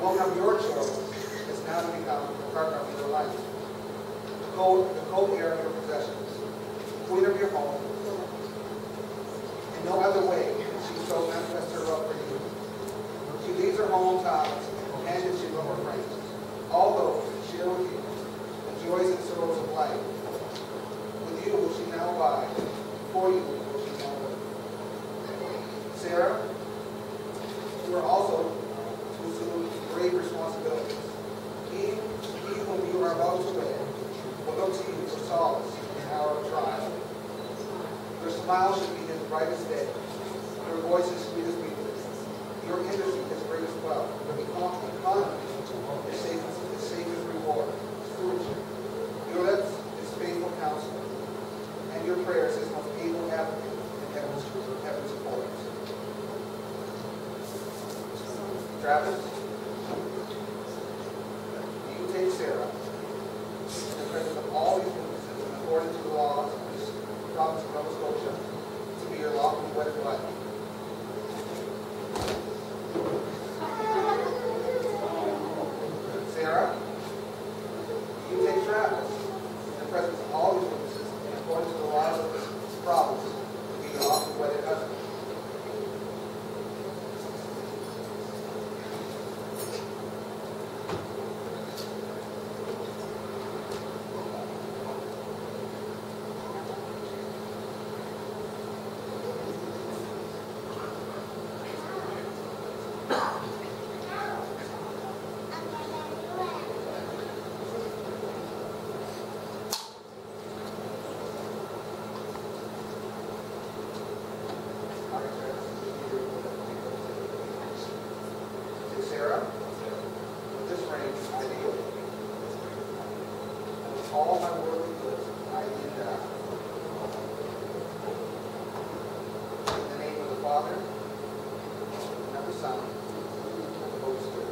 one of your children is now to become the partner of your life, the co-heir of your possessions, the queen of your home. In no other way can she so manifest her love for you. She leaves her hometowns and hands you her friends, all those who share with you the joys and sorrows of life. With you will she now abide, for you will she now live. Sarah, you are also to assume great responsibilities. He whom you are about to wed will look to you for solace in the hour of trial. Your smile should be his brightest day, your voice is sweetest music, your industry his greatest wealth, your economy his safest reward, stewardship. Your lips his faithful counselor, and your prayers his most able advocate in heaven's courts. Travis, you take Sarah in the presence of all these witnesses and according to the laws of this province of Nova Scotia to be your lawfully wedded wife. Sarah, you take Travis in the presence of all these witnesses and according to the laws of this province to be your lawfully wedded husband. Sarah, with this ring I deal with. And with all my worldly goods I leave down. In the name of the Father, and of the Son, and of the Holy Spirit.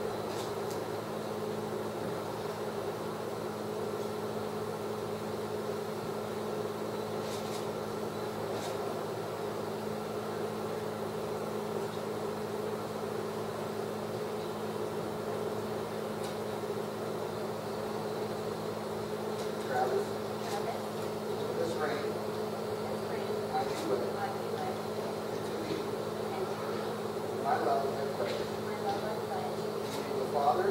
Travis, with this ring I do with it. And to thee, my love I pledge. In the name of the Father,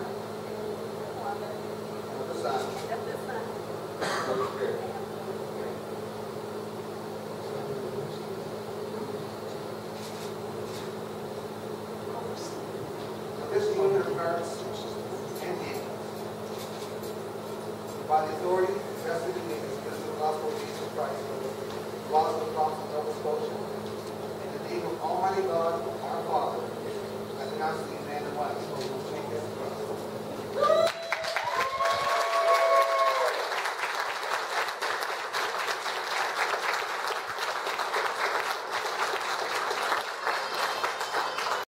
and of the Son, and of the Holy Spirit. This union of hearts and hands, by the authority vested in me as the gospel of Jesus Christ, the laws of the province of Nova Scotia, in the name of Almighty God,